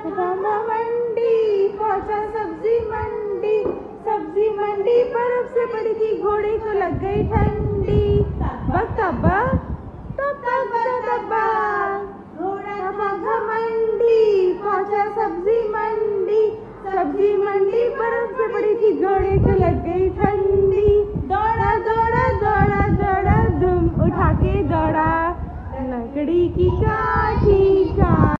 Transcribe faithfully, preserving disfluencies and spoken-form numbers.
घमा मंडी पहुंचा सब्जी मंडी, सब्जी मंडी बर्फ से पड़ी थी, घोड़े को लग गई ठंडी। बक तब्बा तब तक तब्बा घोड़ा मंडी पहुंचा सब्जी मंडी, सब्जी मंडी बर्फ से पड़ी थी, घोड़े को लग गई ठंडी। दौड़ा दौड़ा दौड़ा दौड़ा धूम उठा के दौड़ा, लकड़ी की काठी